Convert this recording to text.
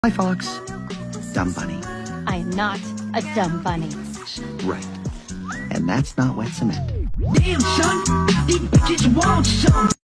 Hi, Fox. Dumb bunny. I am not a dumb bunny. Right. And that's not wet cement. Damn, son, these bitches want some.